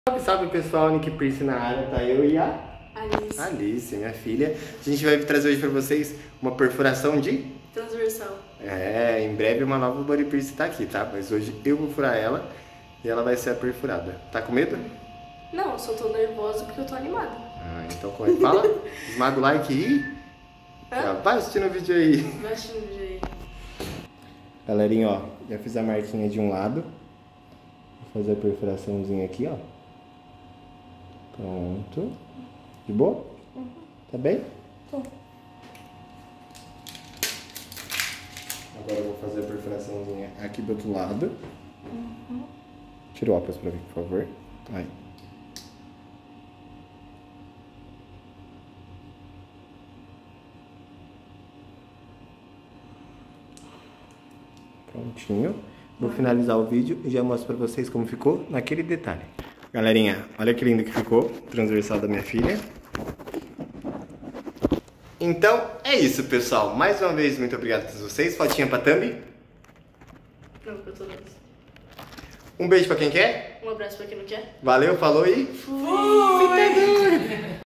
Salve, salve pessoal, Nick Pierce na área, tá eu e a Alice, minha filha. A gente vai trazer hoje pra vocês uma perfuração de transversal. em breve uma nova body pierce tá aqui, tá? Mas hoje eu vou furar ela e ela vai ser a perfurada. Tá com medo? Não, eu só tô nervosa porque eu tô animada. Ah, então como é que fala? Esmaga o like e vai assistindo o vídeo aí. Vai assistindo o vídeo aí. Galerinha, ó, já fiz a marquinha de um lado. Vou fazer a perfuraçãozinha aqui, ó. Pronto. De boa? Tá bem? Tô. Agora eu vou fazer a perfuraçãozinha aqui do outro lado. Tira o óculos pra mim, por favor. Aí. Prontinho. Vou finalizar o vídeo e já mostro pra vocês como ficou naquele detalhe. Galerinha, olha que lindo que ficou o transversal da minha filha. Então, é isso, pessoal. Mais uma vez, muito obrigado a todos vocês. Fotinha pra Thumb. Não, pra todos. Um beijo pra quem quer. Um abraço pra quem não quer. Valeu, falou e... Fui!